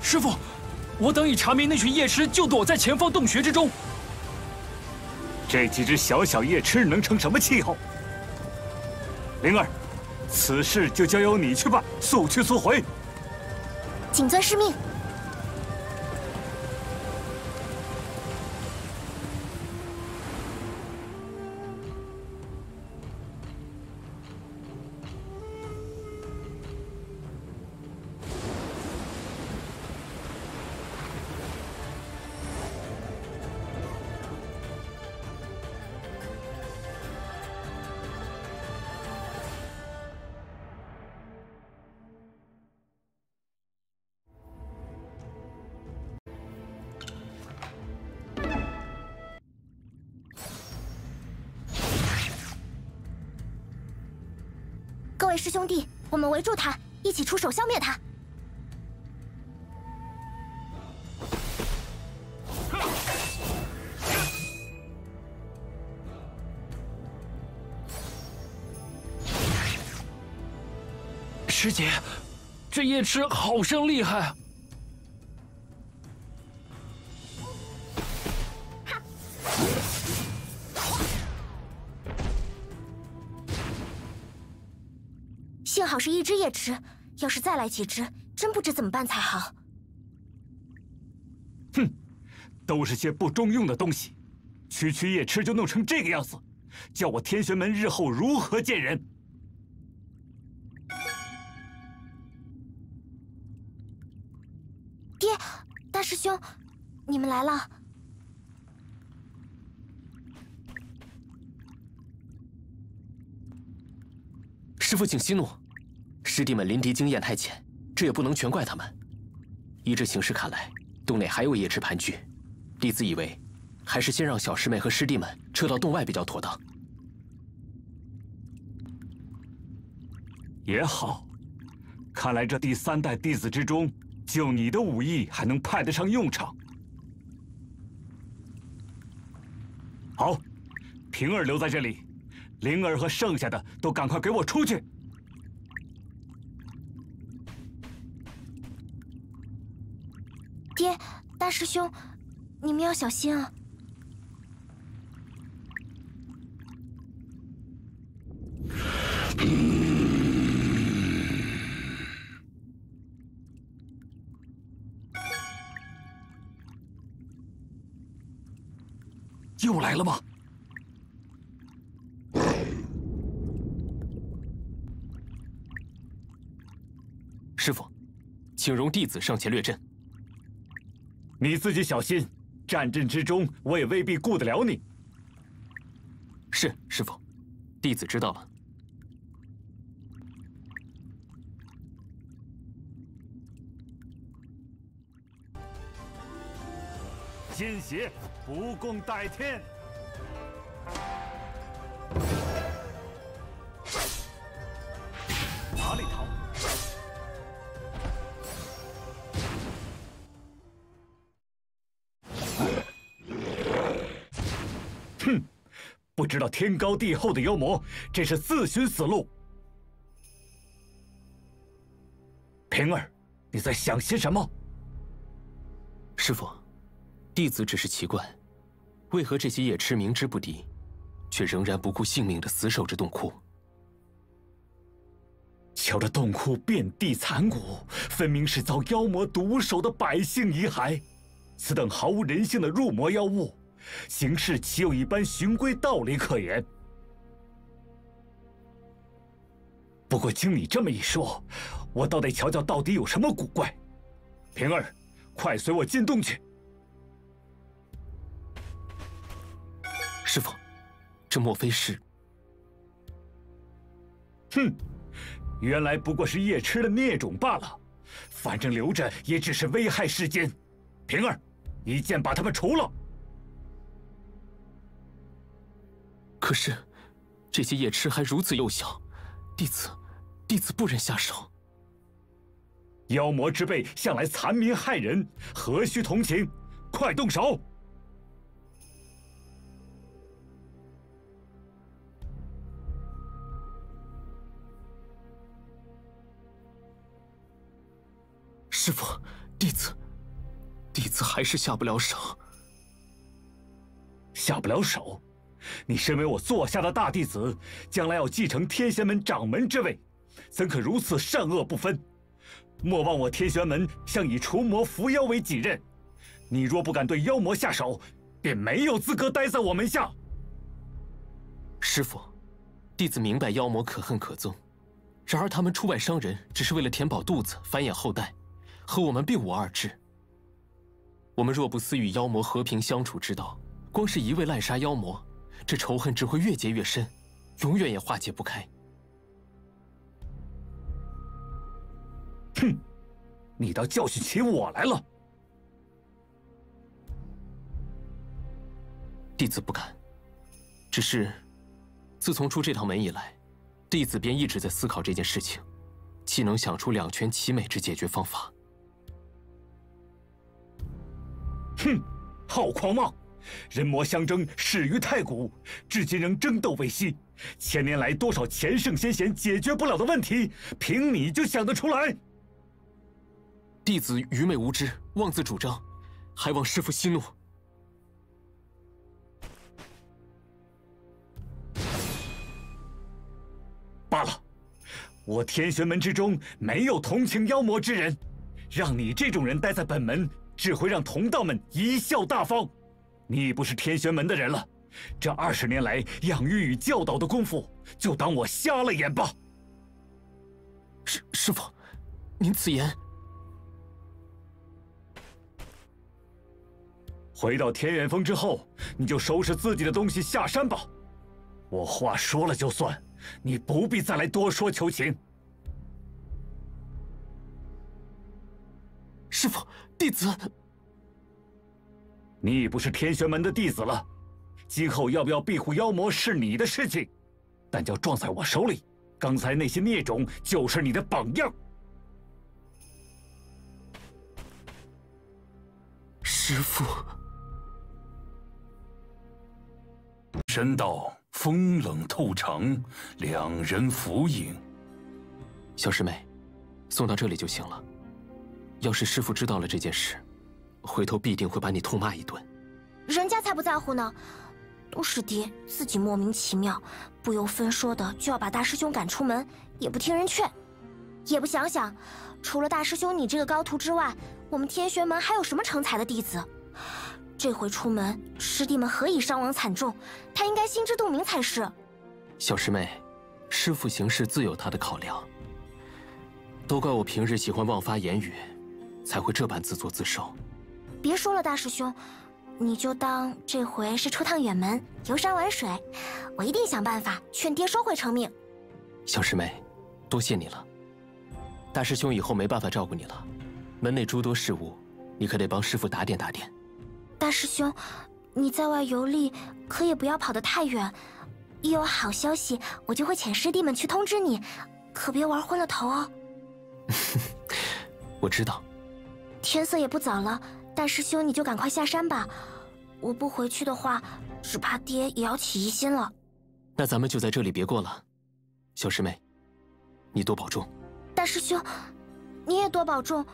师傅，我等已查明那群夜痴就躲在前方洞穴之中。 这几只小小夜痴能成什么气候？灵儿，此事就交由你去办，速去速回。 谨遵师命。 各位师兄弟，我们围住他，一起出手消灭他。 师姐，这夜痴好生厉害！ 幸好是一只夜痴，要是再来几只，真不知怎么办才好。 哼，都是些不中用的东西，区区夜痴就弄成这个样子，叫我天玄门日后如何见人？ 爹，大师兄，你们来了。 师父，请息怒。师弟们临敌经验太浅，这也不能全怪他们。依这形势看来，洞内还有夜痴盘踞，弟子以为，还是先让小师妹和师弟们撤到洞外比较妥当。 也好，看来这第3代弟子之中，就你的武艺还能派得上用场。好，平儿留在这里。 灵儿和剩下的都赶快给我出去！ 爹，大师兄，你们要小心啊！ 又来了吗？ 师父，请容弟子上前略阵。 你自己小心，战阵之中我也未必顾得了你。 是，师父，弟子知道了。 奸邪，不共戴天！哪里逃？ 哼，不知道天高地厚的妖魔，真是自寻死路。平儿，你在想些什么？ 师父，弟子只是奇怪，为何这些夜痴明知不敌，却仍然不顾性命的死守着洞窟？ 瞧这洞窟遍地残骨，分明是遭妖魔毒手的百姓遗骸。此等毫无人性的入魔妖物，行事岂有一般循规道理可言？不过经你这么一说，我倒得瞧瞧到底有什么古怪。平儿，快随我进洞去。 师父，这莫非是…… 哼，原来不过是夜痴的孽种罢了，反正留着也只是危害世间。平儿，一剑把他们除了。 可是，这些夜痴还如此幼小，弟子不忍下手。 妖魔之辈向来残民害人，何须同情？快动手！ 师父，弟子。 子还是下不了手。 下不了手？你身为我座下的大弟子，将来要继承天玄门掌门之位，怎可如此善恶不分？莫忘我天玄门向以除魔伏妖为己任，你若不敢对妖魔下手，便没有资格待在我门下。 师父，弟子明白妖魔可恨可憎，然而他们出外伤人，只是为了填饱肚子、繁衍后代，和我们并无二致。我们若不思与妖魔和平相处之道，光是一味滥杀妖魔，这仇恨只会越结越深，永远也化解不开。 哼，你倒教训起我来了。 弟子不敢，只是自从出这趟门以来，弟子便一直在思考这件事情，既能想出两全其美之解决方法。 哼，好狂妄！人魔相争始于太古，至今仍争斗未息。千年来，多少前圣先贤解决不了的问题，凭你就想得出来？ 弟子愚昧无知，妄自主张，还望师父息怒。 罢了，我天玄门之中没有同情妖魔之人，让你这种人待在本门，只会让同道们贻笑大方。你已不是天玄门的人了，这20年来养育与教导的功夫，就当我瞎了眼吧。 师父，您此言。 回到天元峰之后，你就收拾自己的东西下山吧。我话说了就算，你不必再来多说求情。 师父，弟子。 你已不是天玄门的弟子了，今后要不要庇护妖魔是你的事情，但叫撞在我手里，刚才那些孽种就是你的榜样。 师父。 山道风冷透长，两人浮影。 小师妹，送到这里就行了。要是师父知道了这件事，回头必定会把你痛骂一顿。 人家才不在乎呢，都是爹自己莫名其妙，不由分说的就要把大师兄赶出门，也不听人劝，也不想想，除了大师兄你这个高徒之外，我们天玄门还有什么成才的弟子？这回出门，师弟们何以伤亡惨重，他应该心知肚明才是。 小师妹，师父行事自有他的考量，都怪我平日喜欢妄发言语，才会这般自作自受。 别说了，大师兄，你就当这回是出趟远门，游山玩水，我一定想办法劝爹收回成命。 小师妹，多谢你了。大师兄以后没办法照顾你了，门内诸多事务，你可得帮师父打点打点。 大师兄，你在外游历，可也不要跑得太远。一有好消息，我就会遣师弟们去通知你，可别玩昏了头哦。 我知道。 天色也不早了，大师兄你就赶快下山吧。我不回去的话，只怕爹也要起疑心了。 那咱们就在这里别过了。小师妹，你多保重。 大师兄，你也多保重。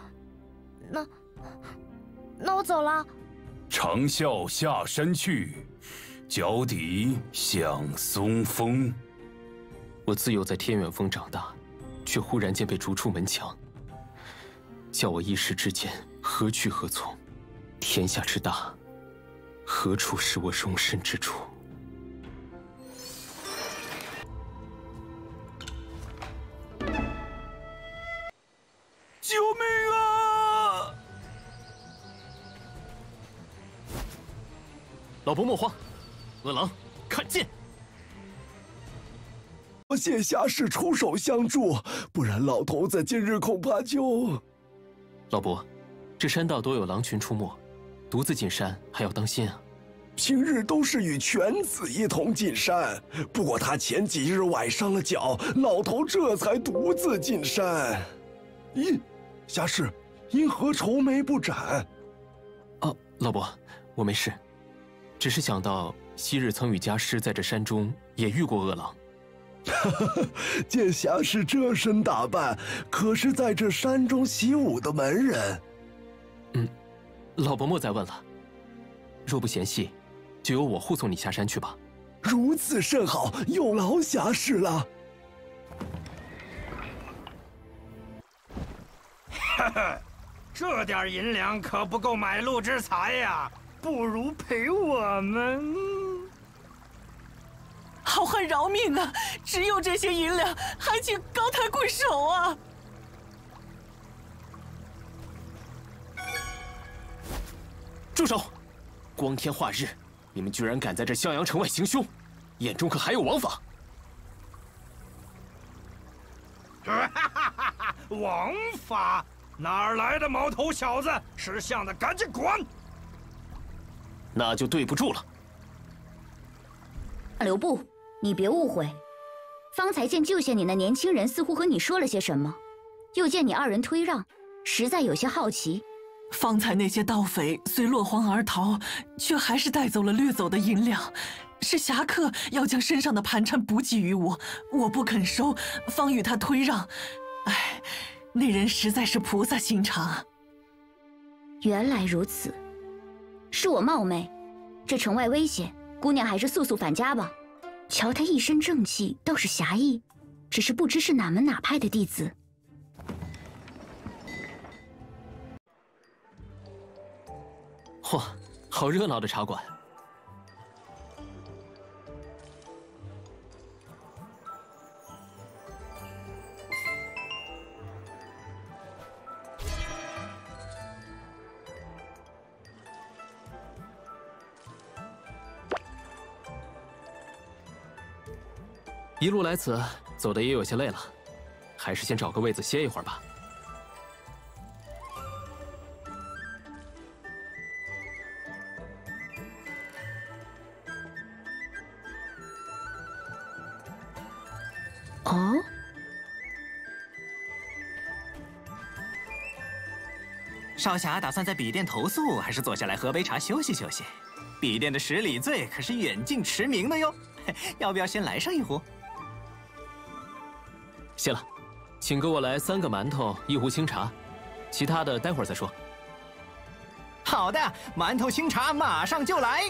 那我走了。 长啸下山去，脚底向松风。 我自幼在天远峰长大，却忽然间被逐出门墙，叫我一时之间何去何从？天下之大，何处是我容身之处？ 救命啊！ 老伯莫慌，恶狼，看剑！ 多谢侠士出手相助，不然老头子今日恐怕就…… 老伯，这山道多有狼群出没，独自进山还要当心啊。 平日都是与犬子一同进山，不过他前几日崴伤了脚，老头这才独自进山。咦，侠士，因何愁眉不展？ 哦，老伯，我没事。只是想到昔日曾与家师在这山中也遇过恶狼。 见侠士这身打扮，可是在这山中习武的门人？ 老伯莫再问了，若不嫌隙，就由我护送你下山去吧。 如此甚好，有劳侠士了。 哈哈，这点银两可不够买路之财呀，不如陪我们。 好汉饶命啊！只有这些银两，还请高抬贵手啊！ 住手！光天化日，你们居然敢在这襄阳城外行凶，眼中可还有王法？ 王法？哪儿来的毛头小子？识相的赶紧滚！ 那就对不住了。 刘布，你别误会，方才见救下你那年轻人似乎和你说了些什么，又见你二人推让，实在有些好奇。 方才那些盗匪虽落荒而逃，却还是带走了掠走的银两。是侠客要将身上的盘缠补给于我，我不肯收，方与他推让。唉，那人实在是菩萨心肠。 原来如此，是我冒昧。这城外危险，姑娘还是速速返家吧。瞧他一身正气，倒是侠义，只是不知是哪门哪派的弟子。 嚯，好热闹的茶馆！一路来此，走的也有些累了，还是先找个位子歇一会儿吧。 哦， 少侠打算在笔店投宿，还是坐下来喝杯茶休息休息？笔店的10里醉可是远近驰名的哟，要不要先来上一壶？ 谢了，请给我来3个馒头，1壶清茶，其他的待会儿再说。 好的，馒头清茶马上就来。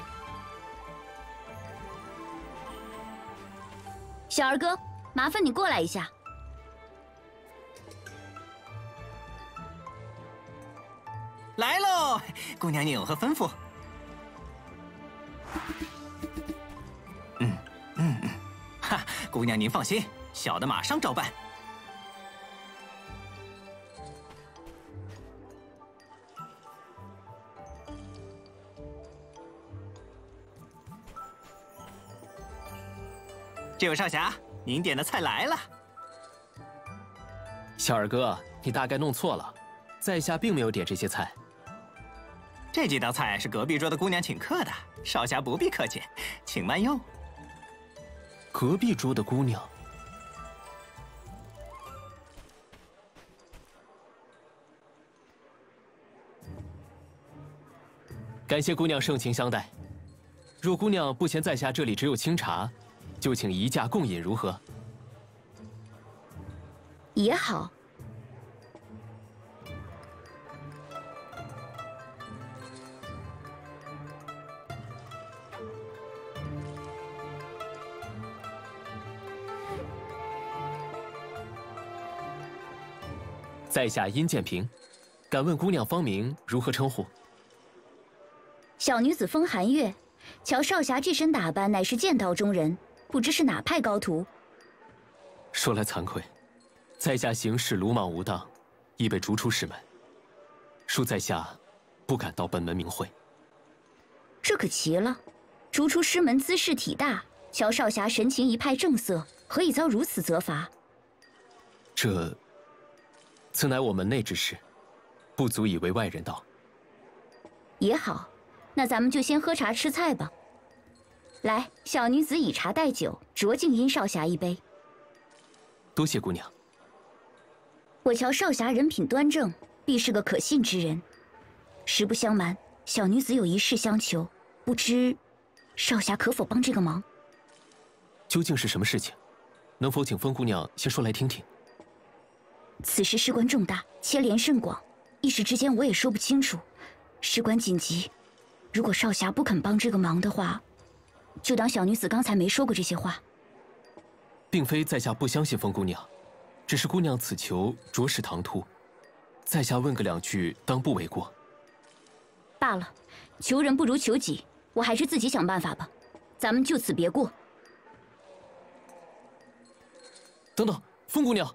小二哥，麻烦你过来一下。 来喽，姑娘，你有何吩咐？哈，姑娘您放心，小的马上照办。这位少侠，您点的菜来了。 小二哥，你大概弄错了，在下并没有点这些菜。 这几道菜是隔壁桌的姑娘请客的，少侠不必客气，请慢用。 隔壁桌的姑娘，感谢姑娘盛情相待。若姑娘不嫌在下这里只有清茶，就请一价共饮如何？ 也好。 在下殷建平，敢问姑娘芳名如何称呼？ 小女子风寒月，瞧少侠这身打扮，乃是剑道中人，不知是哪派高徒。 说来惭愧，在下行事鲁莽无当，已被逐出师门。恕在下不敢到本门名讳。 这可奇了，逐出师门姿势体大，瞧少侠神情一派正色，何以遭如此责罚？ 此乃我门内之事，不足以为外人道。 也好，那咱们就先喝茶吃菜吧。来，小女子以茶代酒，酌敬殷少侠一杯。 多谢姑娘。 我瞧少侠人品端正，必是个可信之人。实不相瞒，小女子有一事相求，不知少侠可否帮这个忙？ 究竟是什么事情？能否请风姑娘先说来听听？此事事关重大，牵连甚广，一时之间我也说不清楚。 事关紧急，如果少侠不肯帮这个忙的话，就当小女子刚才没说过这些话。 并非在下不相信风姑娘，只是姑娘此求着实唐突，在下问个两句，当不为过。 罢了，求人不如求己，我还是自己想办法吧。咱们就此别过。 等等，风姑娘，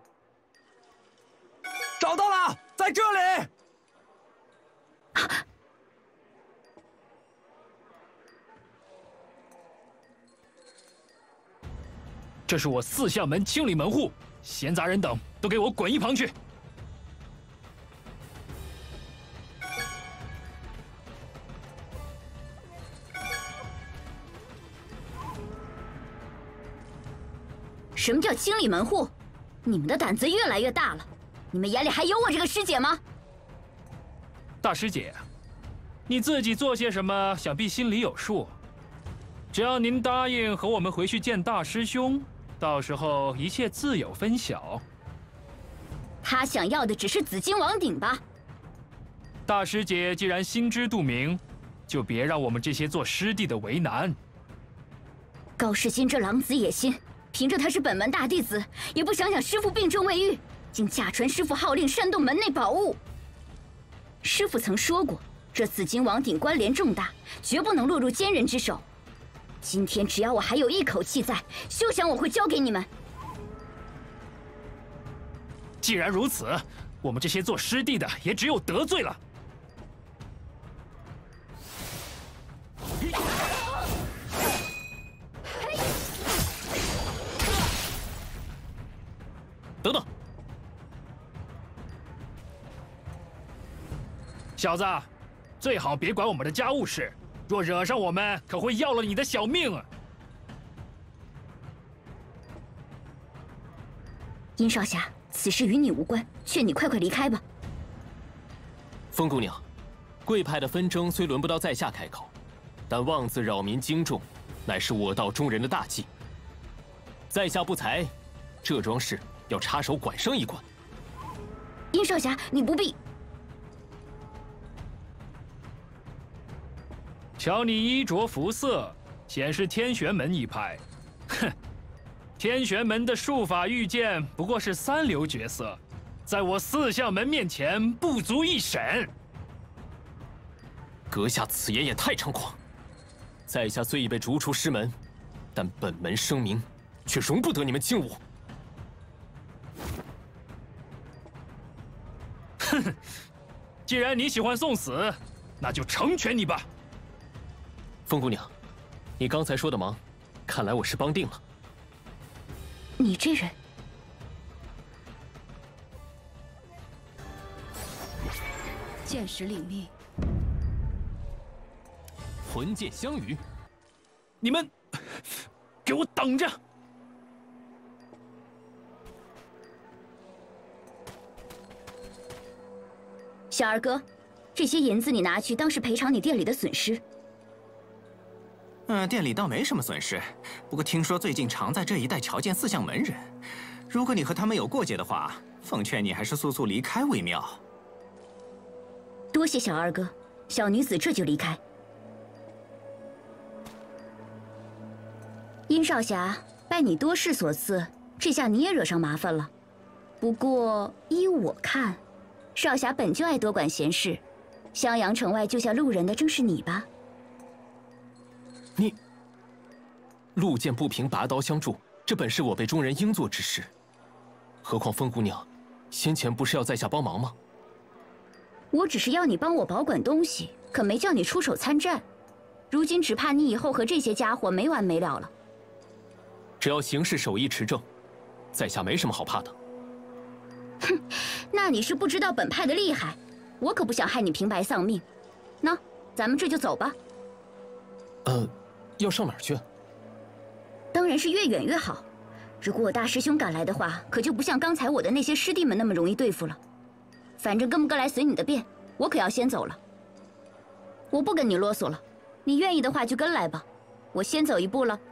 找到了，在这里。 这是我四象门清理门户，闲杂人等都给我滚一旁去！ 什么叫清理门户？你们的胆子越来越大了！你们眼里还有我这个师姐吗？ 大师姐，你自己做些什么，想必心里有数。只要您答应和我们回去见大师兄，到时候一切自有分晓。 他想要的只是紫金王鼎吧？ 大师姐既然心知肚明，就别让我们这些做师弟的为难。 高世新这狼子野心，凭着他是本门大弟子，也不想想师父病重未愈，竟假传师父号令煽动门内宝物。师父曾说过，这紫金王鼎关联重大，绝不能落入奸人之手。今天只要我还有一口气在，休想我会交给你们。 既然如此，我们这些做师弟的也只有得罪了。 等等， 小子，最好别管我们的家务事，若惹上我们，可会要了你的小命啊！ 殷少侠，此事与你无关，劝你快快离开吧。 风姑娘，贵派的纷争虽轮不到在下开口，但妄自扰民惊众，乃是我道中人的大忌。在下不才，这桩事要插手管上一管。 殷少侠，你不必。 瞧你衣着服色，显是天玄门一派。哼，天玄门的术法御剑不过是三流角色，在我四象门面前不足一审。 阁下此言也太猖狂！在下虽已被逐出师门，但本门声名却容不得你们轻侮。 哼，既然你喜欢送死，那就成全你吧。 风姑娘，你刚才说的忙，看来我是帮定了。 你这人， 剑识领命， 魂剑相与， 你们给我等着！ 小二哥，这些银子你拿去当是赔偿你店里的损失。 店里倒没什么损失，不过听说最近常在这一带瞧见四象门人，如果你和他们有过节的话，奉劝你还是速速离开为妙。 多谢小二哥，小女子这就离开。殷少侠，拜你多事所赐，这下你也惹上麻烦了。不过依我看，少侠本就爱多管闲事，襄阳城外救下路人的正是你吧？ 你路见不平，拔刀相助，这本是我辈中人应做之事。何况风姑娘，先前不是要在下帮忙吗？ 我只是要你帮我保管东西，可没叫你出手参战。如今只怕你以后和这些家伙没完没了了。 只要行事手艺持正，在下没什么好怕的。 哼，那你是不知道本派的厉害，我可不想害你平白丧命。那咱们这就走吧。 要上哪儿去？ 当然是越远越好。如果我大师兄赶来的话，可就不像刚才我的那些师弟们那么容易对付了。反正跟不跟来随你的便，我可要先走了。我不跟你啰嗦了，你愿意的话就跟来吧。我先走一步了。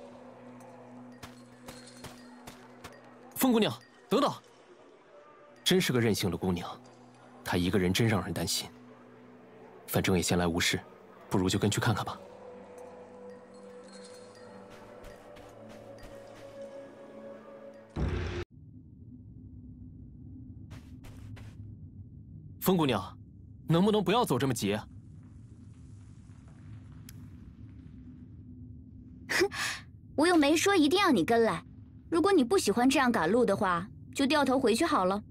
风姑娘，等等！真是个任性的姑娘，她一个人真让人担心。 反正也闲来无事，不如就跟去看看吧。风姑娘，能不能不要走这么急啊？ 哼，我又没说一定要你跟来。如果你不喜欢这样赶路的话，就掉头回去好了。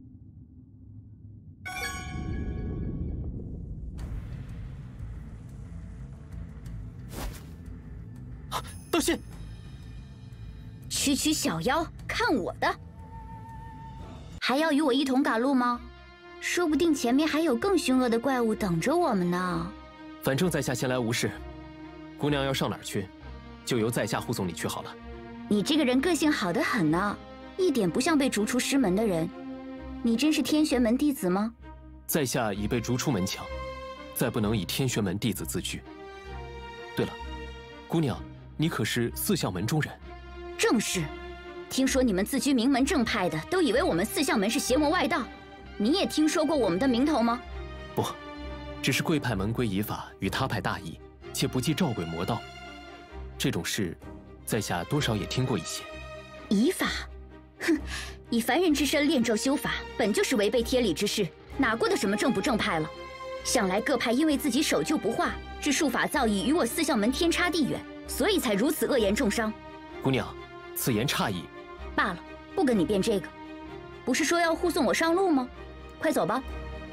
道谢。 区区小妖，看我的！还要与我一同赶路吗？说不定前面还有更凶恶的怪物等着我们呢。 反正在下闲来无事，姑娘要上哪儿去，就由在下护送你去好了。 你这个人个性好得很呢，一点不像被逐出师门的人。你真是天玄门弟子吗？ 在下已被逐出门墙，再不能以天玄门弟子自居。对了，姑娘，你可是四象门中人？ 正是。听说你们自居名门正派的，都以为我们四象门是邪魔外道。你也听说过我们的名头吗？ 不，只是贵派门规仪法与他派大异，且不忌召鬼魔道。这种事，在下多少也听过一些。 仪法，哼，以凡人之身练咒修法，本就是违背天理之事，哪过得什么正不正派了？想来各派因为自己守旧不化，致术法造诣与我四象门天差地远，所以才如此恶言重伤。 姑娘，此言差矣。 罢了，不跟你辩这个。不是说要护送我上路吗？快走吧！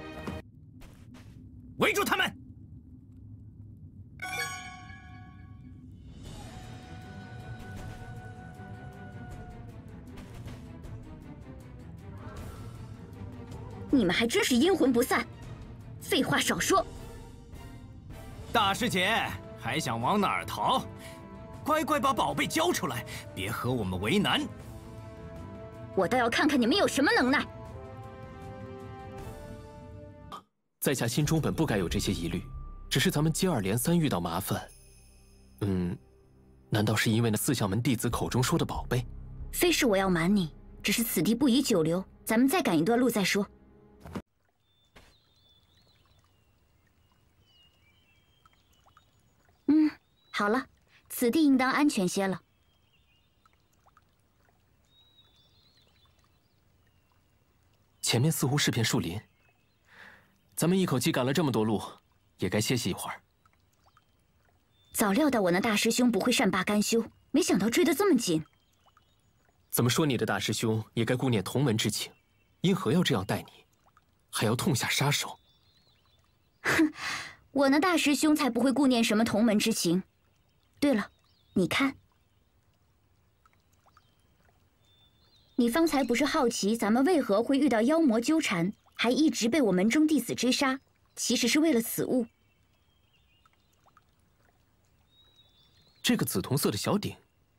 围住他们！ 你们还真是阴魂不散，废话少说。 大师姐，还想往哪儿逃？乖乖把宝贝交出来，别和我们为难。 我倒要看看你们有什么能耐。 在下心中本不该有这些疑虑，只是咱们接二连三遇到麻烦。难道是因为那四象门弟子口中说的宝贝？ 非是我要瞒你，只是此地不宜久留，咱们再赶一段路再说。好了，此地应当安全些了。 前面似乎是片树林，咱们一口气赶了这么多路，也该歇息一会儿。 早料到我那大师兄不会善罢甘休，没想到追得这么紧。 怎么说你的大师兄也该顾念同门之情，因何要这样待你，还要痛下杀手？ 哼，我那大师兄才不会顾念什么同门之情。对了，你看，你方才不是好奇咱们为何会遇到妖魔纠缠，还一直被我门中弟子追杀，其实是为了此物。 这个紫铜色的小鼎，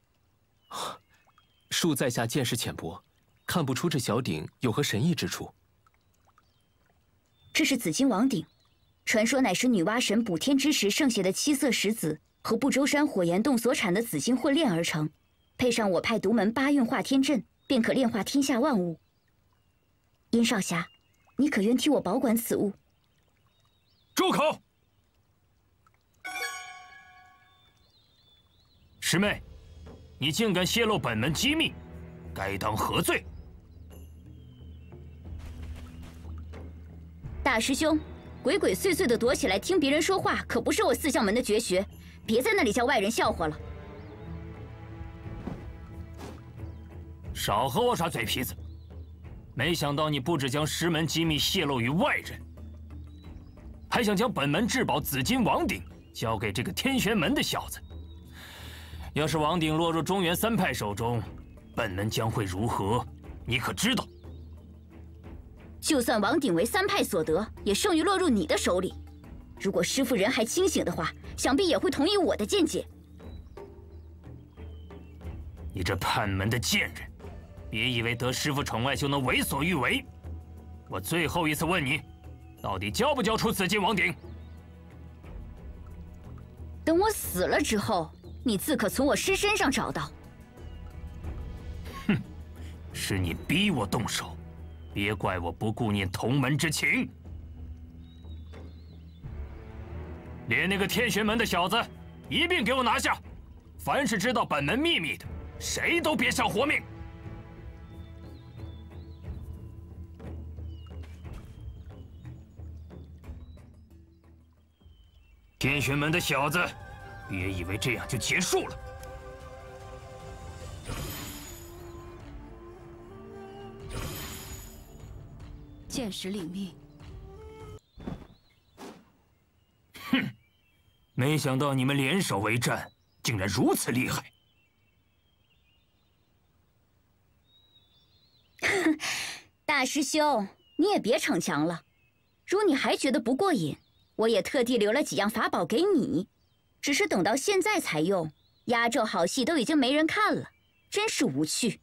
恕在下见识浅薄，看不出这小鼎有何神异之处。 这是紫金王鼎，传说乃是女娲神补天之时剩下的七色石子和不周山火焰洞所产的紫金混炼而成，配上我派独门八运化天阵，便可炼化天下万物。殷少侠，你可愿替我保管此物？ 住口！师妹，你竟敢泄露本门机密，该当何罪？ 大师兄，鬼鬼祟祟的躲起来听别人说话，可不是我四象门的绝学，别在那里叫外人笑话了。 少和我耍嘴皮子！没想到你不只将师门机密泄露于外人，还想将本门至宝紫金王鼎交给这个天玄门的小子。要是王鼎落入中原三派手中，本门将会如何？你可知道？ 就算王鼎为三派所得，也胜于落入你的手里。如果师父人还清醒的话，想必也会同意我的见解。 你这叛门的贱人，别以为得师父宠爱就能为所欲为！我最后一次问你，到底交不交出紫金王鼎？ 等我死了之后，你自可从我尸身上找到。 哼，是你逼我动手，别怪我不顾念同门之情。 连那个天玄门的小子一并给我拿下！凡是知道本门秘密的，谁都别想活命！天玄门的小子，别以为这样就结束了。 见识领命。 哼，没想到你们联手为战，竟然如此厉害。 大师兄，你也别逞强了。如你还觉得不过瘾，我也特地留了几样法宝给你，只是等到现在才用，压轴好戏都已经没人看了，真是无趣。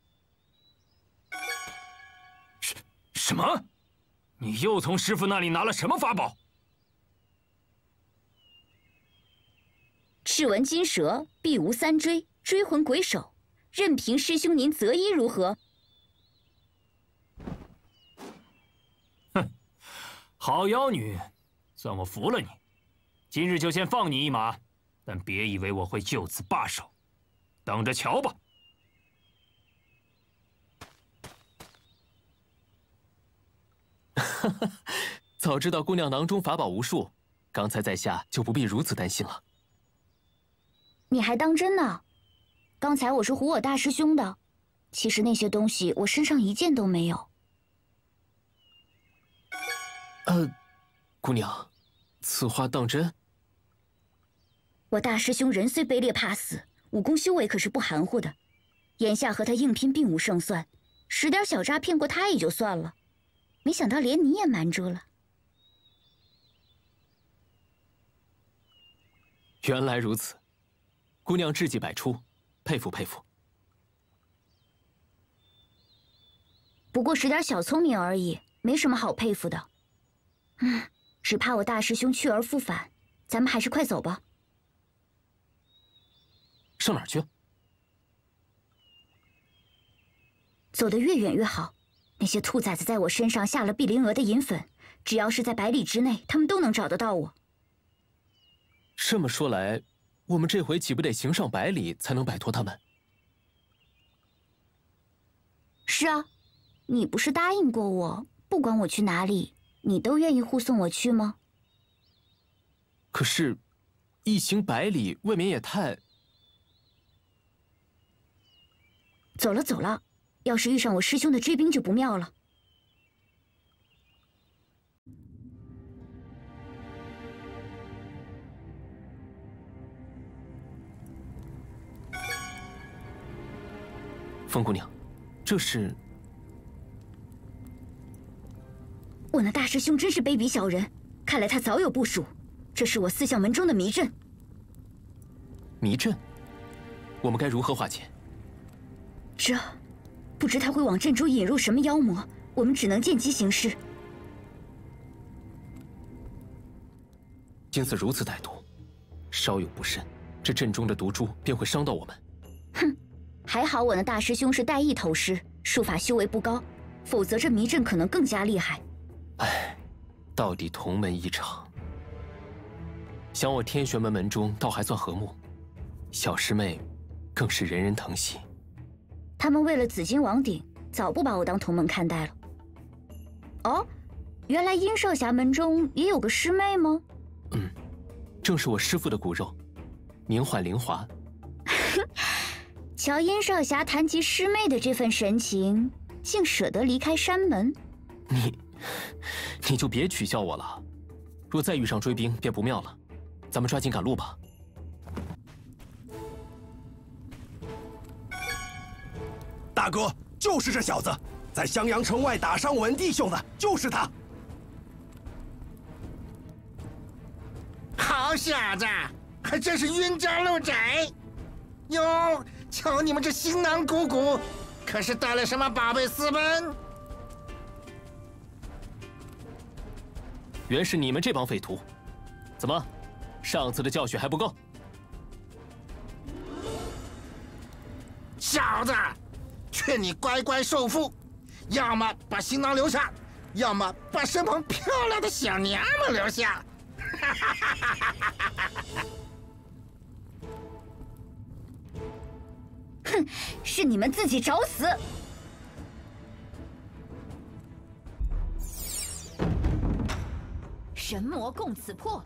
什么？你又从师傅那里拿了什么法宝？ 赤纹金蛇、碧无三锥、追魂鬼手，任凭师兄您择一如何？ 哼，好妖女，算我服了你。今日就先放你一马，但别以为我会就此罢手，等着瞧吧。 早知道姑娘囊中法宝无数，刚才在下就不必如此担心了。 你还当真呢？刚才我是唬我大师兄的，其实那些东西我身上一件都没有。 姑娘，此话当真？ 我大师兄人虽卑劣怕死，武功修为可是不含糊的。眼下和他硬拼并无胜算，使点小诈骗过他也就算了，没想到连你也瞒住了。 原来如此，姑娘智计百出，佩服佩服。 不过使点小聪明而已，没什么好佩服的。只怕我大师兄去而复返，咱们还是快走吧。 上哪儿去？ 走得越远越好。那些兔崽子在我身上下了碧灵娥的银粉，只要是在100里之内，他们都能找得到我。 这么说来，我们这回岂不得行上100里才能摆脱他们？ 是啊，你不是答应过我，不管我去哪里，你都愿意护送我去吗？ 可是，一行100里，未免也太…… 走了走了，要是遇上我师兄的追兵就不妙了。 风姑娘，这是…… 我那大师兄真是卑鄙小人，看来他早有部署。这是我4象门中的迷阵。 迷阵？我们该如何化解？ 这，不知他会往阵中引入什么妖魔，我们只能见机行事。 金子如此歹毒，稍有不慎，这阵中的毒株便会伤到我们。 哼，还好我那大师兄是带艺头师，术法修为不高，否则这迷阵可能更加厉害。 唉，到底同门一场。想我天玄门门中倒还算和睦，小师妹更是人人疼惜。 他们为了紫金王鼎，早不把我当同门看待了。哦，原来殷少侠门中也有个师妹吗？ 正是我师父的骨肉，名唤凌华。 瞧殷少侠谈及师妹的这份神情，竟舍得离开山门。 你就别取笑我了。若再遇上追兵，便不妙了。咱们抓紧赶路吧。 大哥，就是这小子，在襄阳城外打伤我们弟兄的，就是他。 好小子，还真是冤家路窄。哟，瞧你们这心囊鼓鼓，可是带了什么宝贝私奔？ 原是你们这帮匪徒，怎么，上次的教训还不够？ 小子，劝你乖乖受缚，要么把行囊留下，要么把身旁漂亮的小娘们留下。 哼，是你们自己找死！ 神魔共此破。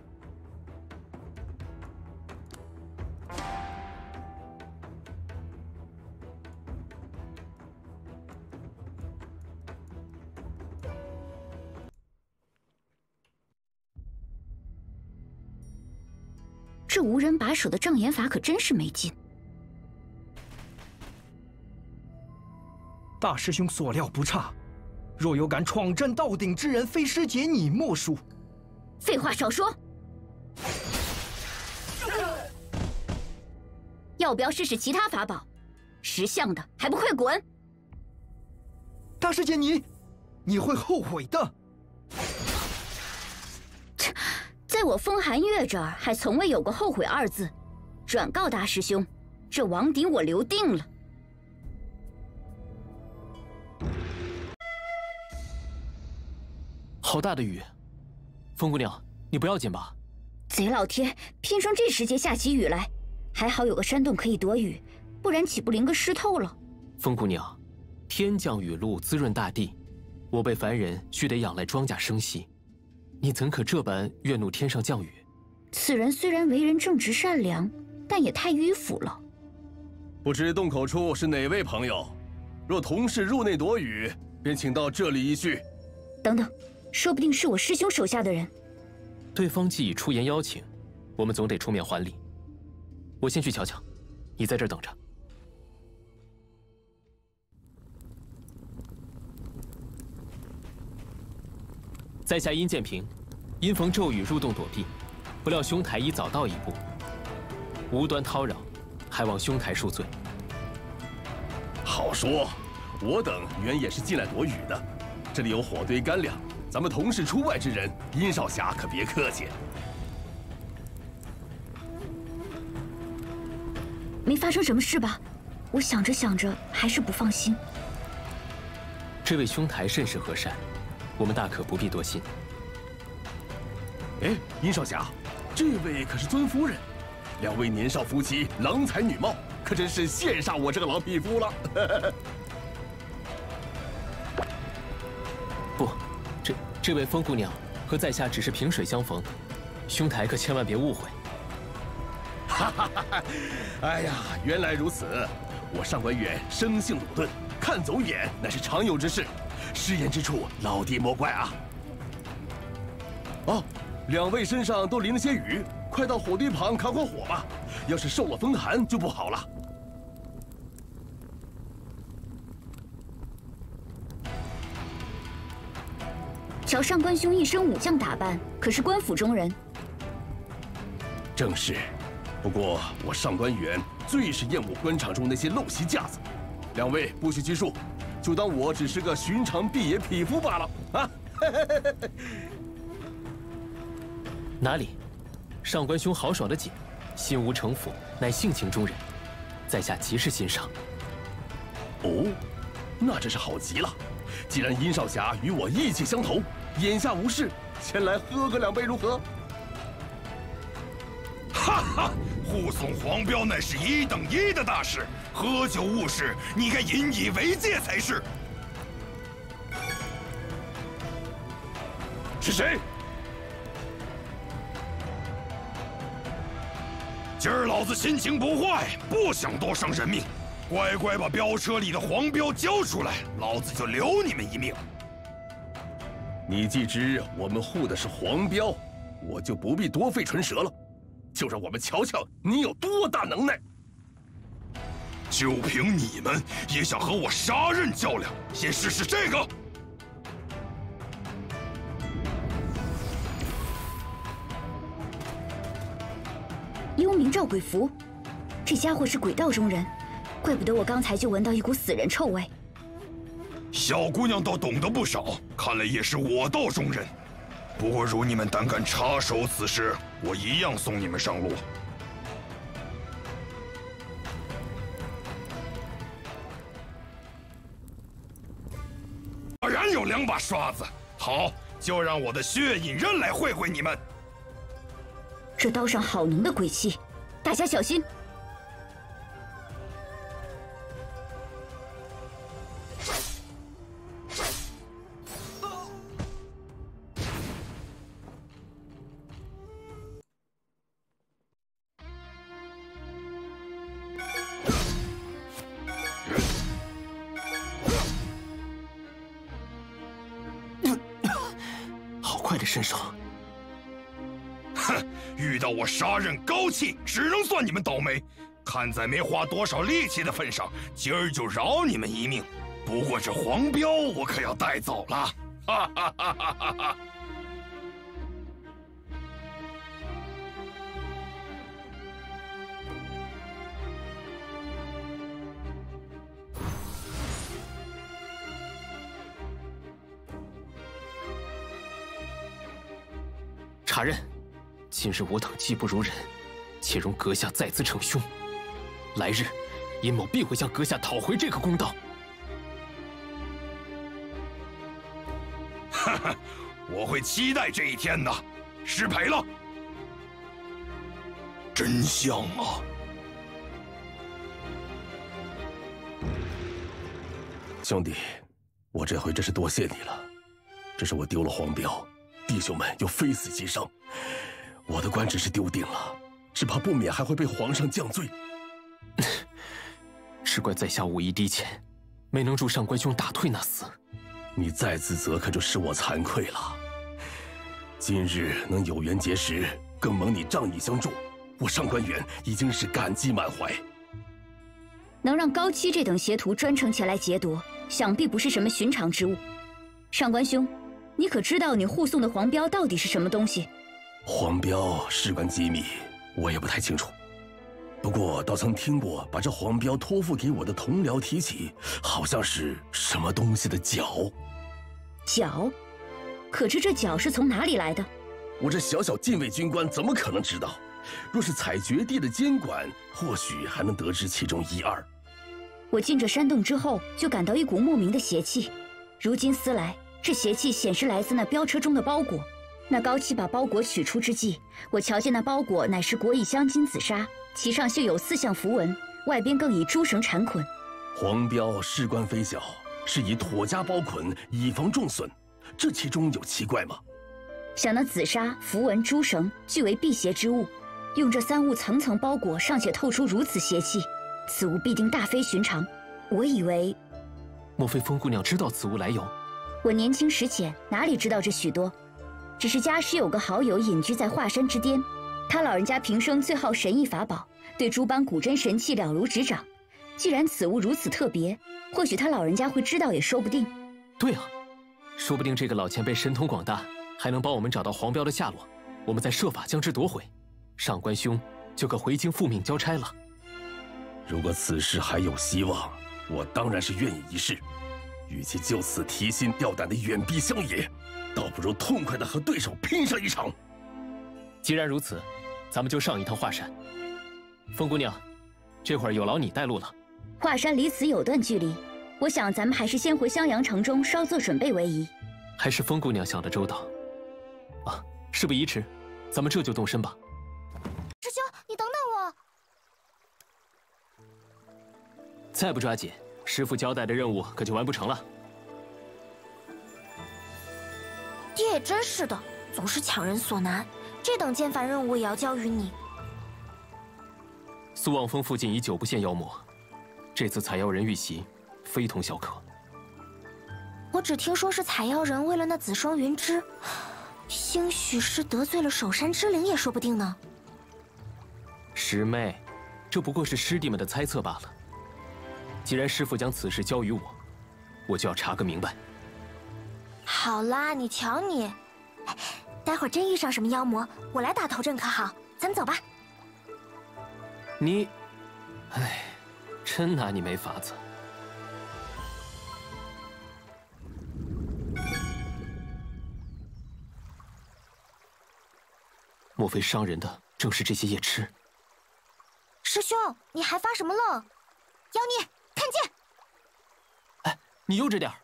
这无人把守的障眼法可真是没劲。 大师兄所料不差，若有敢闯阵到顶之人，非师姐你莫属。 废话少说，要不要试试其他法宝？识相的还不快滚！ 大师姐你会后悔的。 在我风寒月这儿，还从未有过后悔二字。转告大师兄，这王鼎我留定了。 好大的雨，风姑娘，你不要紧吧？ 贼老天，偏生这时节下起雨来，还好有个山洞可以躲雨，不然岂不淋个湿透了？ 风姑娘，天降雨露滋润大地，我辈凡人须得仰赖庄稼生息，你怎可这般怨怒天上降雨？ 此人虽然为人正直善良，但也太迂腐了。 不知洞口处是哪位朋友？若同是入内躲雨，便请到这里一叙。 等等，说不定是我师兄手下的人。 对方既已出言邀请，我们总得出面还礼。我先去瞧瞧，你在这儿等着。在下殷建平，因逢骤雨入洞躲避，不料兄台已早到一步，无端叨扰，还望兄台恕罪。 好说，我等原也是进来躲雨的。这里有火堆干粮，咱们同是出外之人，殷少侠可别客气。 没发生什么事吧？我想着想着，还是不放心。 这位兄台甚是和善，我们大可不必多心。 哎，殷少侠，这位可是尊夫人，两位年少夫妻，郎才女貌，可真是羡煞我这个老匹夫了。 不，这位风姑娘和在下只是萍水相逢，兄台可千万别误会。 哈哈哈！哎呀，原来如此。我上官远生性鲁钝，看走眼乃是常有之事，失言之处，老弟莫怪啊。哦，两位身上都淋了些雨，快到火堆旁烤烤火吧。要是受了风寒就不好了。 瞧上官兄一身武将打扮，可是官府中人。 正是。不过我上官远最是厌恶官场中那些陋习架子，两位不许拘束，就当我只是个寻常毕野匹夫罢了啊！ 哪里，上官兄豪爽的紧，心无城府，乃性情中人，在下极是欣赏。 哦，那真是好极了。既然殷少侠与我意气相投，眼下无事，前来喝个2杯如何？ 哈哈，护送黄标乃是1等1的大事，喝酒误事，你该引以为戒才是。是谁？今儿老子心情不坏，不想多伤人命，乖乖把镖车里的黄标交出来，老子就留你们一命。 你既知我们护的是黄标，我就不必多费唇舌了。就让我们瞧瞧你有多大能耐！ 就凭你们也想和我杀刃较量？先试试这个。 幽冥召鬼符，这家伙是鬼道中人，怪不得我刚才就闻到一股死人臭味。 小姑娘倒懂得不少，看来也是我道中人。不过，如你们胆敢插手此事，我一样送你们上路。果然有2把刷子，好，就让我的血影刃来会会你们。 这刀上好浓的鬼气，大家小心！ 好快的身手！ 哼，遇到我杀刃高气，只能算你们倒霉。看在没花多少力气的份上，今儿就饶你们一命。不过这黄标我可要带走了。哈哈哈哈哈哈！ 查认，今日我等技不如人，且容阁下再次逞凶。来日，殷某必会向阁下讨回这个公道。 哈哈，我会期待这一天的。失陪了。真相啊！ 兄弟，我这回真是多谢你了。这是我丢了黄标。弟兄们又非死即伤，我的官职是丢定了，只怕不免还会被皇上降罪。 只怪在下武艺低浅，没能助上官兄打退那厮。 你再自责，可就使我惭愧了。今日能有缘结识，更蒙你仗义相助，我上官远已经是感激满怀。 能让高七这等邪徒专程前来劫夺，想必不是什么寻常之物。上官兄，你可知道你护送的黄标到底是什么东西？ 黄标事关机密，我也不太清楚。不过倒曾听过把这黄标托付给我的同僚提起，好像是什么东西的角。 角？可知这角是从哪里来的？ 我这小小禁卫军官怎么可能知道？若是采掘地的监管，或许还能得知其中一二。 我进这山洞之后，就感到一股莫名的邪气。如今思来，这邪气显是来自那镖车中的包裹。那高七把包裹取出之际，我瞧见那包裹乃是国艺镶金紫纱，其上绣有4项符文，外边更以珠绳缠捆。 黄标事关非小，是以妥加包捆，以防重损。这其中有奇怪吗？ 想那紫纱、符文、珠绳俱为辟邪之物，用这3物层层包裹，尚且透出如此邪气，此物必定大非寻常。我以为， 莫非风姑娘知道此物来由？ 我年轻识浅，哪里知道这许多？只是家师有个好友隐居在华山之巅，他老人家平生最好神异法宝，对诸般古珍神器了如指掌。既然此物如此特别，或许他老人家会知道也说不定。 对啊，说不定这个老前辈神通广大，还能帮我们找到黄标的下落，我们再设法将之夺回，上官兄就可回京复命交差了。 如果此事还有希望，我当然是愿意一试。与其就此提心吊胆的远避乡野，倒不如痛快的和对手拼上一场。 既然如此，咱们就上一趟华山。风姑娘，这会儿有劳你带路了。 华山离此有段距离，我想咱们还是先回襄阳城中稍作准备为宜。 还是风姑娘想得周到。啊，事不宜迟，咱们这就动身吧。 师兄，你等等我！ 再不抓紧，师父交代的任务可就完不成了。 爹也真是的，总是强人所难，这等艰烦任务也要交于你。 苏望峰附近已久不见妖魔，这次采妖人遇袭，非同小可。 我只听说是采妖人为了那紫霜云芝，兴许是得罪了守山之灵也说不定呢。 师妹，这不过是师弟们的猜测罢了。既然师父将此事交于我，我就要查个明白。 好啦，你瞧你，待会儿真遇上什么妖魔，我来打头阵可好？咱走吧。 你，哎，真拿你没法子。莫非伤人的正是这些夜痴？ 师兄，你还发什么愣？妖孽，看剑！ 哎，你悠着点儿。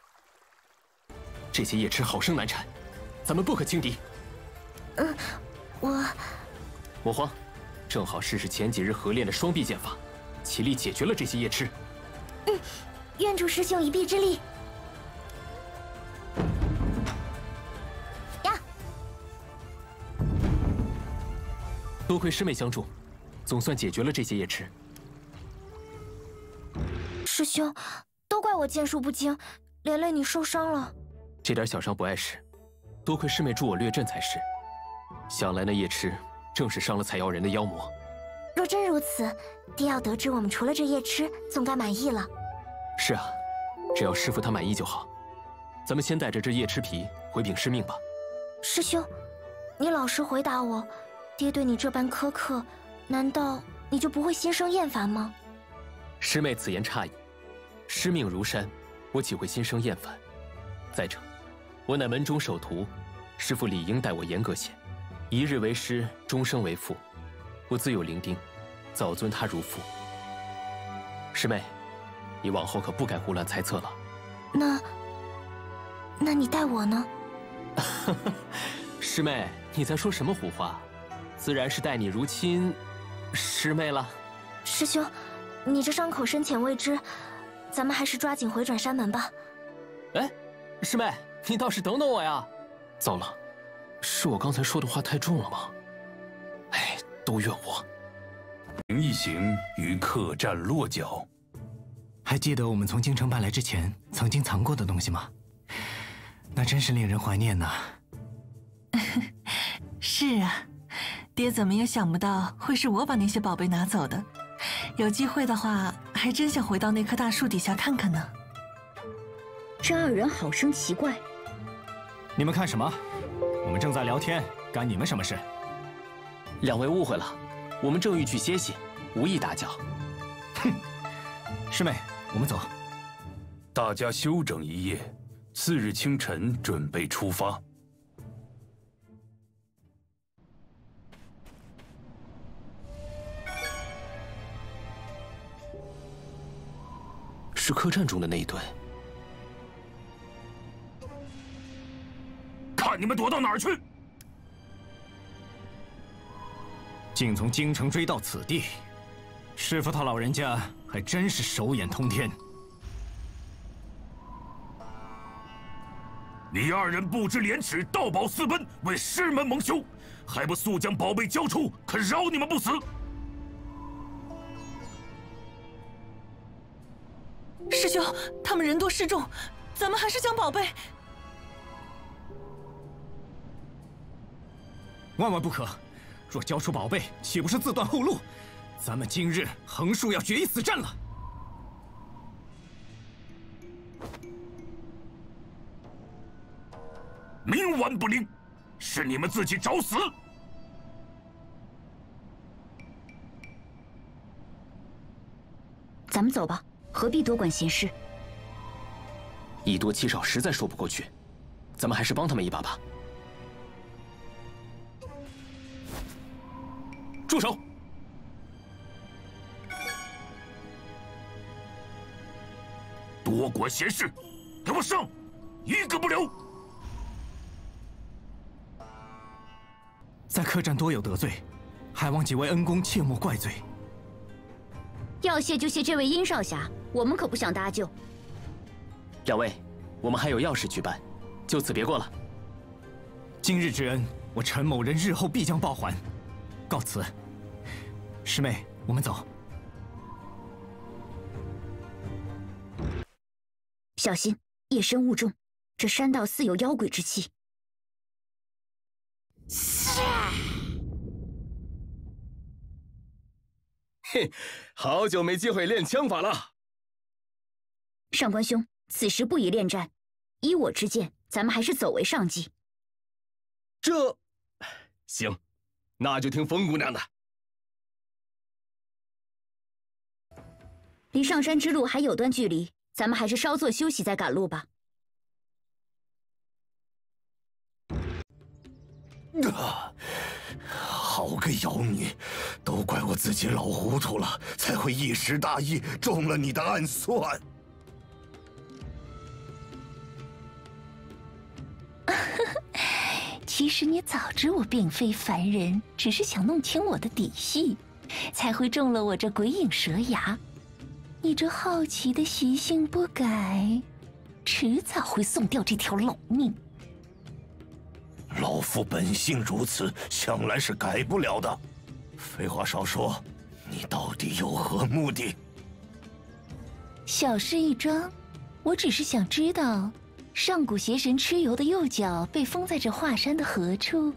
这些夜痴好生难缠，咱们不可轻敌。 魔荒，正好试试前几日合练的双臂剑法，齐力解决了这些夜痴。 愿助师兄一臂之力。呀！ 多亏师妹相助，总算解决了这些夜痴。 师兄，都怪我剑术不精，连累你受伤了。 这点小伤不碍事，多亏师妹助我掠阵才是。想来那夜痴正是伤了采药人的妖魔。 若真如此，爹要得知我们除了这夜痴，总该满意了。 是啊，只要师父他满意就好。咱们先带着这夜痴皮回禀师命吧。 师兄，你老实回答我，爹对你这般苛刻，难道你就不会心生厌烦吗？ 师妹此言差矣。师命如山，我岂会心生厌烦？再者，我乃门中首徒，师父理应待我严格些。一日为师，终生为父，我自有伶仃，早尊他如父。师妹，你往后可不该胡乱猜测了。 那你待我呢？ 师妹，你在说什么胡话？自然是待你如亲师妹了。 师兄，你这伤口深浅未知，咱们还是抓紧回转山门吧。 哎，师妹，你倒是等等我呀！糟了，是我刚才说的话太重了吗？哎，都怨我。 一行于客栈落脚。 还记得我们从京城搬来之前曾经藏过的东西吗？那真是令人怀念呐。 是啊，爹怎么也想不到会是我把那些宝贝拿走的。有机会的话，还真想回到那棵大树底下看看呢。 这二人好生奇怪。 你们看什么？我们正在聊天，干你们什么事？ 两位误会了，我们正欲去歇息，无意打搅。 哼，师妹，我们走。 大家休整一夜，次日清晨准备出发。 是客栈中的那一对。 看你们躲到哪儿去！ 竟从京城追到此地，师傅他老人家还真是手眼通天。 你二人不知廉耻，盗宝私奔，为师门蒙羞，还不速将宝贝交出，可饶你们不死！ 师兄，他们人多势众，咱们还是将宝贝。 万万不可！若交出宝贝，岂不是自断后路？咱们今日横竖要决一死战了！ 冥顽不灵，是你们自己找死！ 咱们走吧，何必多管闲事？ 以多欺少实在说不过去，咱们还是帮他们一把吧。住手！ 多管闲事，给我上！一个不留！ 在客栈多有得罪，还望几位恩公切莫怪罪。 要谢就谢这位殷少侠，我们可不想搭救。 两位，我们还有要事去办，就此别过了。 今日之恩，我陈某人日后必将报还。告辞。师妹，我们走。 小心，夜深雾重，这山道似有妖鬼之气。 嘿，好久没机会练枪法了。 上官兄，此时不宜恋战，依我之见，咱们还是走为上计。 这，行，那就听风姑娘的。 离上山之路还有段距离，咱们还是稍作休息再赶路吧。 好个妖女，都怪我自己老糊涂了，才会一时大意中了你的暗算。 其实你早知我并非凡人，只是想弄清我的底细，才会中了我这鬼影蛇牙。你这好奇的习性不改，迟早会送掉这条老命。 老夫本性如此，向来是改不了的。废话少说，你到底有何目的？ 小事一桩，我只是想知道，上古邪神蚩尤的右脚被封在这华山的何处？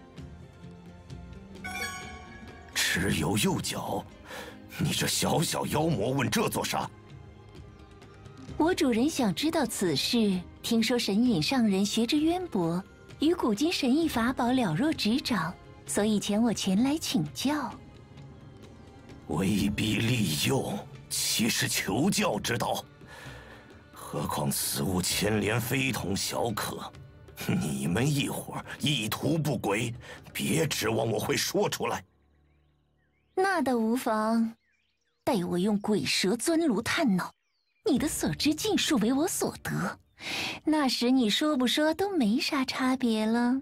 蚩尤右脚？你这小小妖魔问这做啥？ 我主人想知道此事，听说神隐上人学之渊博，与古今神异法宝了若指掌，所以前我前来请教。 威逼利诱，岂是求教之道？何况此物牵连非同小可，你们一伙意图不轨，别指望我会说出来。 那倒无妨，待我用鬼蛇钻炉探脑，你的所知尽数为我所得，那时你说不说都没啥差别了。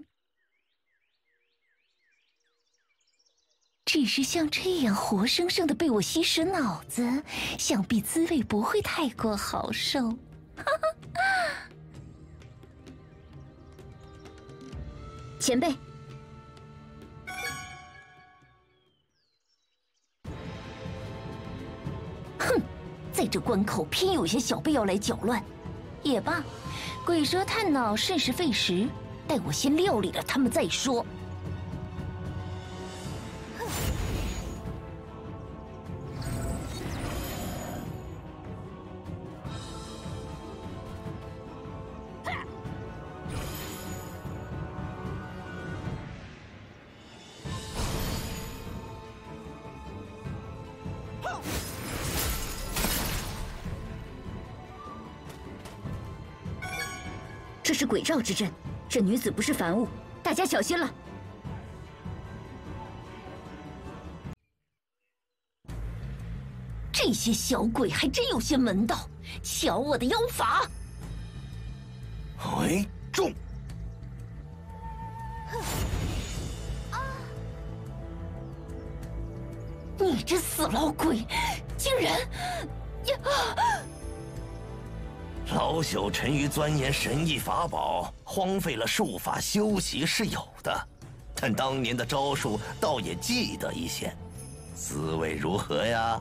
只是像这样活生生的被我吸食脑子，想必滋味不会太过好受。 前辈， 哼，在这关口偏有些小辈要来搅乱，也罢，鬼蛇探脑甚是费时，待我先料理了他们再说。 这是鬼兆之阵，这女子不是凡物，大家小心了。 这些小鬼还真有些门道，瞧我的妖法！ 为重！ 你这死老鬼，竟然呀！ 老朽沉于钻研神异法宝，荒废了术法修习是有的，但当年的招数倒也记得一些，滋味如何呀？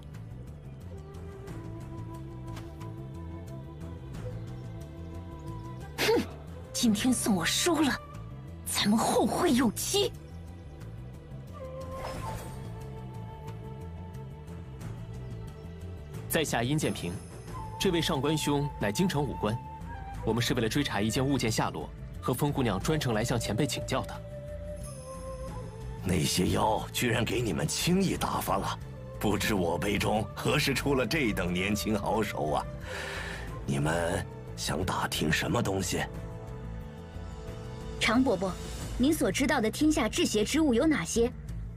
哼，今天算我输了，咱们后会有期。 在下殷建平。这位上官兄乃京城武官，我们是为了追查一件物件下落，和风姑娘专程来向前辈请教的。 那些妖居然给你们轻易打发了，不知我辈中何时出了这等年轻好手啊？你们想打听什么东西？ 常伯伯，您所知道的天下治邪之物有哪些？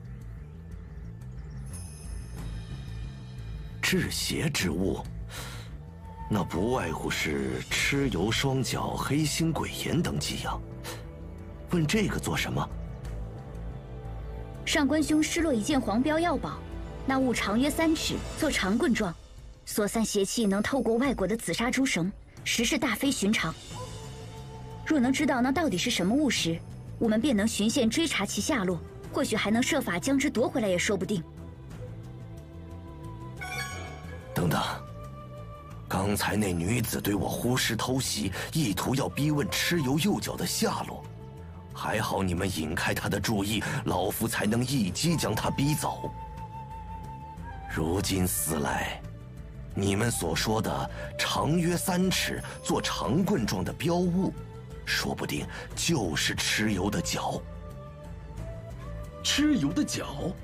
治邪之物？那不外乎是蚩尤双脚、黑星鬼炎等几样。问这个做什么？ 上官兄失落一件黄标药宝，那物长约3尺，做长棍状，所散邪气能透过外国的紫砂珠绳，实是大非寻常。若能知道那到底是什么物时，我们便能循线追查其下落，或许还能设法将之夺回来也说不定。 等等。刚才那女子对我忽视偷袭，意图要逼问蚩尤右脚的下落，还好你们引开她的注意，老夫才能一击将她逼走。如今思来，你们所说的长约3尺、做长棍状的标物，说不定就是蚩尤的脚。 蚩尤的脚？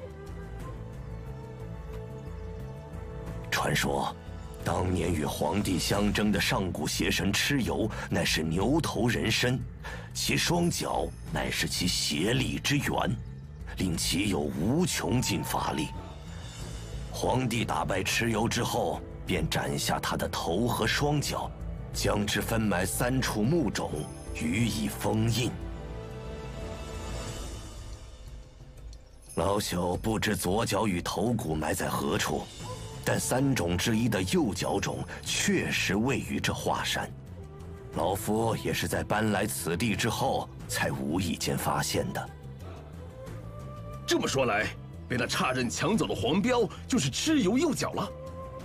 传说。当年与皇帝相争的上古邪神蚩尤，乃是牛头人身，其双脚乃是其邪力之源，令其有无穷尽法力。皇帝打败蚩尤之后，便斩下他的头和双脚，将之分埋3处墓冢，予以封印。 老朽不知左脚与头骨埋在何处，但3种之一的右脚种确实位于这华山。老夫也是在搬来此地之后，才无意间发现的。 这么说来，被那差人抢走的黄标就是蚩尤右脚了。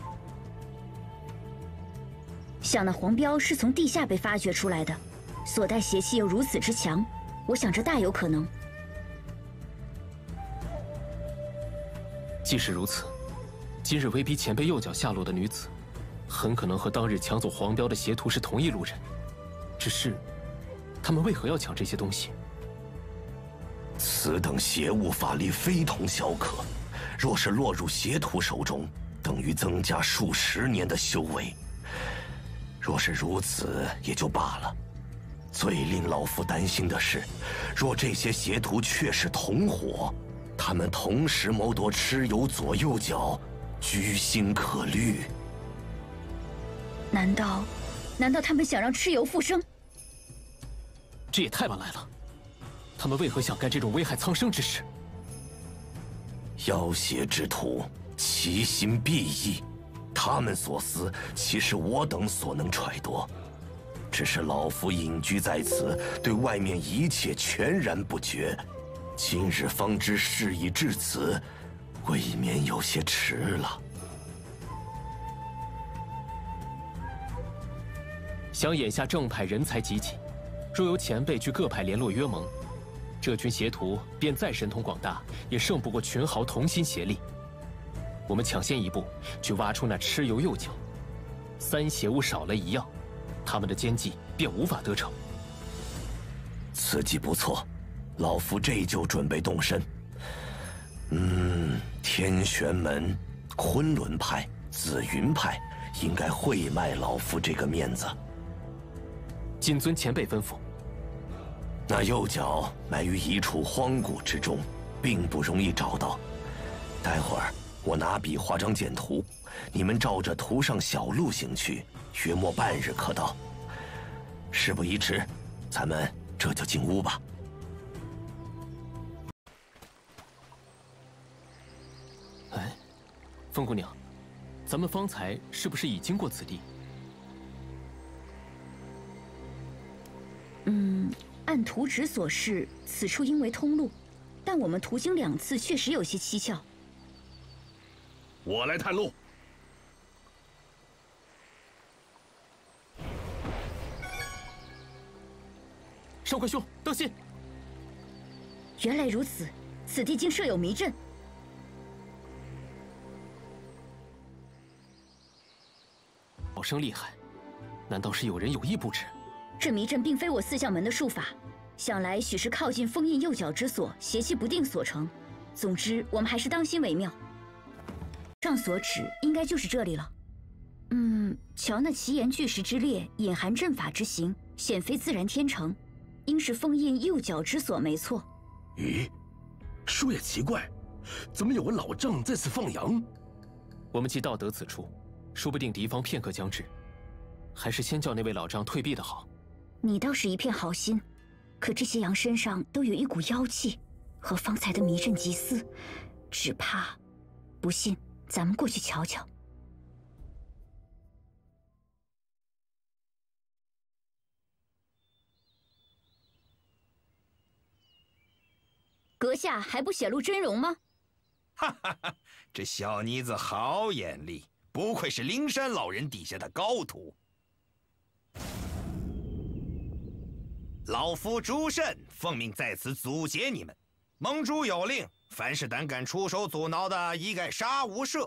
想那黄标是从地下被发掘出来的，所带邪气又如此之强，我想这大有可能。 即使如此，今日威逼前辈右脚下落的女子，很可能和当日抢走黄标的邪徒是同一路人。只是，他们为何要抢这些东西？ 此等邪物法力非同小可，若是落入邪徒手中，等于增加数10年的修为。若是如此也就罢了，最令老夫担心的是，若这些邪徒却是同伙，他们同时谋夺蚩尤左右脚，居心可虑。 难道他们想让蚩尤复生？ 这也太晚来了！他们为何想干这种危害苍生之事？ 妖邪之徒，其心必异，他们所思，岂是我等所能揣度？只是老夫隐居在此，对外面一切全然不觉。今日方知事已至此，未免有些迟了。 想眼下正派人才济济，若由前辈去各派联络约盟，这群邪徒便再神通广大，也胜不过群豪同心协力。我们抢先一步去挖出那蚩尤右脚，3邪物少了一样，他们的奸计便无法得逞。 此计不错，老夫这就准备动身。天玄门、昆仑派、紫云派应该会卖老夫这个面子。 谨遵前辈吩咐。 那右脚埋于一处荒谷之中，并不容易找到。待会儿我拿笔画张简图，你们照着图上小路行去，约莫半日可到。事不宜迟，咱们这就进屋吧。 哎，风姑娘，咱们方才是不是已经过此地？ 按图纸所示，此处应为通路，但我们途经2次，确实有些蹊跷。 我来探路。 少快兄，当心！ 原来如此，此地竟设有迷阵。 好生厉害，难道是有人有意布置？ 这迷阵并非我4相门的术法，想来许是靠近封印右脚之所，邪气不定所成。总之，我们还是当心为妙。上所指应该就是这里了。瞧那奇岩巨石之列，隐含阵法之形，显非自然天成，应是封印右脚之所没错。 咦，说也奇怪，怎么有个老丈在此放羊？ 我们既到得此处，说不定敌方片刻将至，还是先叫那位老丈退避的好。 你倒是一片好心，可这些羊身上都有一股妖气，和方才的迷阵极似，只怕……不信，咱们过去瞧瞧。阁下还不显露真容吗？ 哈哈哈，这小妮子好眼力，不愧是灵山老人底下的高徒。老夫朱慎奉命在此阻截你们，盟主有令，凡是胆敢出手阻挠的，一概杀无赦。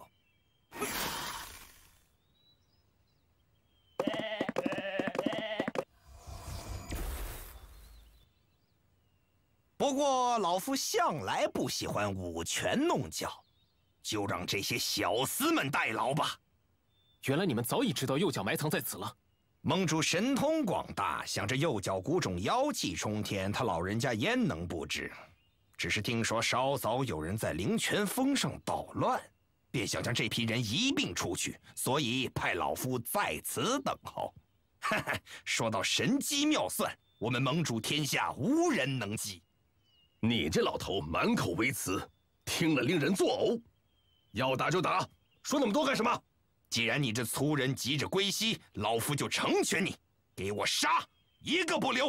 不过老夫向来不喜欢舞拳弄脚，就让这些小厮们代劳吧。 原来你们早已知道右脚埋藏在此了。 盟主神通广大，想这右脚谷种妖气冲天，他老人家焉能不知？只是听说稍早有人在灵泉峰上捣乱，便想将这批人一并除去，所以派老夫在此等候。哈哈，说到神机妙算，我们盟主天下无人能及。 你这老头满口微词， 听了令人作呕。要打就打，说那么多干什么？ 既然你这粗人急着归西，老夫就成全你，给我杀，一个不留！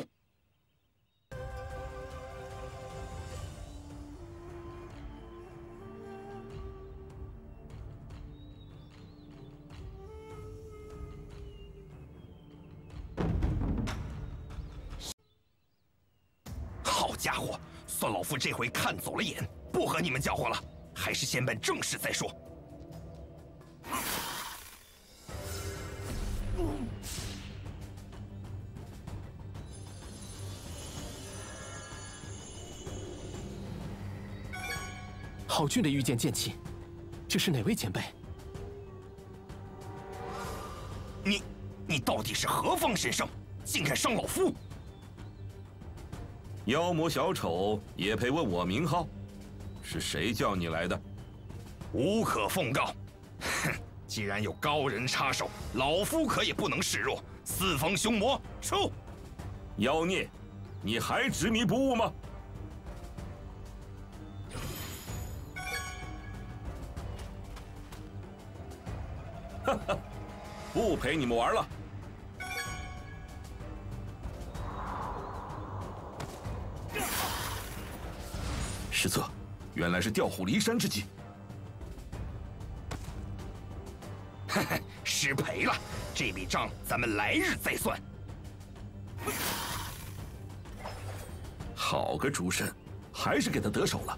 好家伙，算老夫这回看走了眼，不和你们搅和了，还是先办正事再说。 好俊的御剑剑气，这是哪位前辈？ 你到底是何方神圣，竟敢伤老夫？ 妖魔小丑也配问我名号？是谁叫你来的？ 无可奉告。哼，既然有高人插手，老夫可也不能示弱。四方凶魔，出！ 妖孽，你还执迷不悟吗？哈哈，不陪你们玩了。失策，原来是调虎离山之计。 嘿嘿，失陪了，这笔账咱们来日再算。 好个主神，还是给他得手了。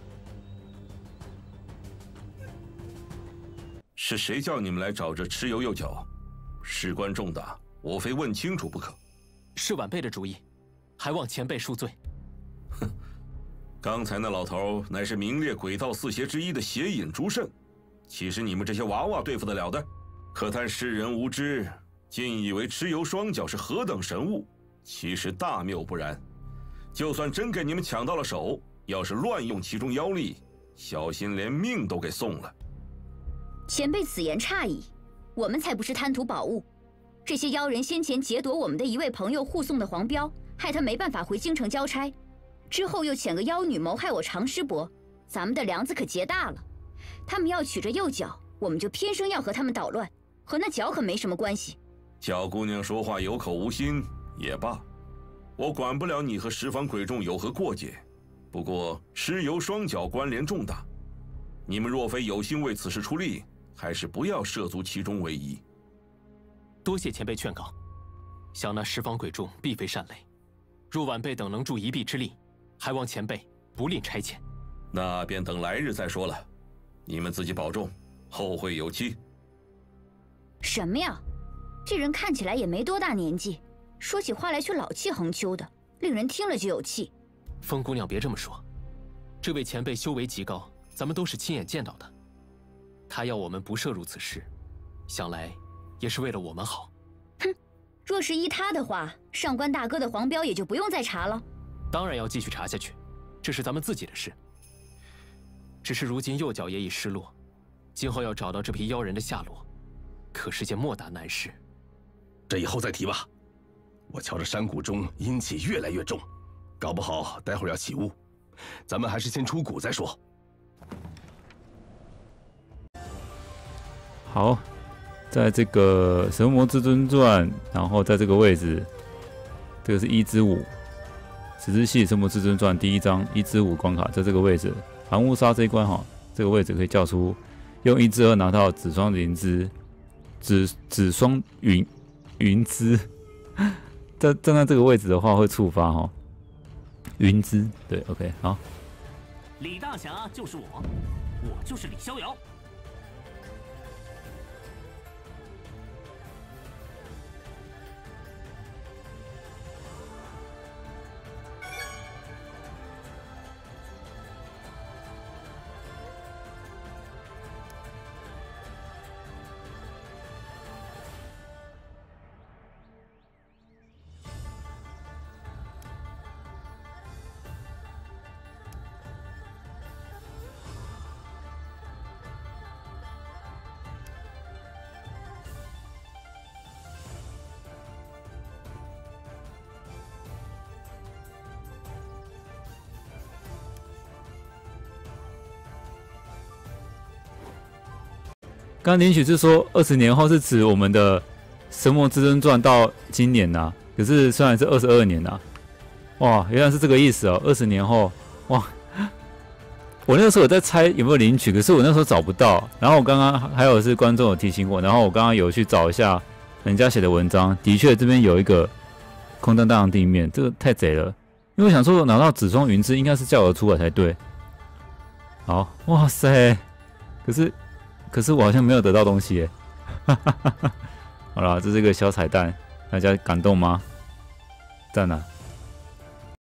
是谁叫你们来找这蚩尤右脚？事关重大，我非问清楚不可。 是晚辈的主意，还望前辈恕罪。 哼，刚才那老头乃是名列鬼道四邪之一的邪隐朱慎，岂是你们这些娃娃对付得了的？可叹世人无知，竟以为蚩尤双脚是何等神物，其实大谬不然。就算真给你们抢到了手，要是乱用其中妖力，小心连命都给送了。 前辈此言差矣，我们才不是贪图宝物。这些妖人先前劫夺我们的一位朋友护送的黄标，害他没办法回京城交差，之后又遣个妖女谋害我常师伯，咱们的梁子可结大了。他们要取这右脚，我们就偏生要和他们捣乱，和那脚可没什么关系。 小姑娘说话有口无心也罢，我管不了你和十方鬼众有何过节。不过蚩尤双脚关联重大，你们若非有心为此事出力，还是不要涉足其中为宜。 多谢前辈劝告，想那十方鬼众必非善类，若晚辈等能助一臂之力，还望前辈不吝差遣。 那便等来日再说了，你们自己保重，后会有期。 什么呀？这人看起来也没多大年纪，说起话来却老气横秋的，令人听了就有气。 风姑娘别这么说，这位前辈修为极高，咱们都是亲眼见到的。他要我们不涉入此事，想来也是为了我们好。 哼，若是依他的话，上官大哥的黄标也就不用再查了。 当然要继续查下去，这是咱们自己的事。只是如今右脚也已失落，今后要找到这批妖人的下落，可是件莫大难事。 这以后再提吧。我瞧着山谷中阴气越来越重，搞不好待会儿要起雾，咱们还是先出谷再说。 好，在这个《神魔至尊传》，然后在这个位置，这个是1之5，十之系《神魔至尊传》第1章1之5关卡，在这个位置，寒雾杀这一关哈，这个位置可以叫出用1之2拿到紫霜灵芝，紫霜云芝，站在这个位置的话会触发哈，云芝对 ，OK 好。 李大侠就是我就是李逍遥。 刚领取是说20年后是指我们的《神魔至尊传》到今年呐、可是虽然是22年呐、哇，原来是这个意思哦。20年后，哇，我那个时候有在猜有没有领取，可是我那时候找不到。然后我刚刚还有是观众有提醒我，然后我刚刚有去找一下人家写的文章，的确这边有一个空荡荡的地面，这个太贼了。因为我想说拿到紫双云之应该是叫得出来才对。好，哇塞，可是我好像没有得到东西耶。好啦，这是一个小彩蛋，大家感动吗？赞啊！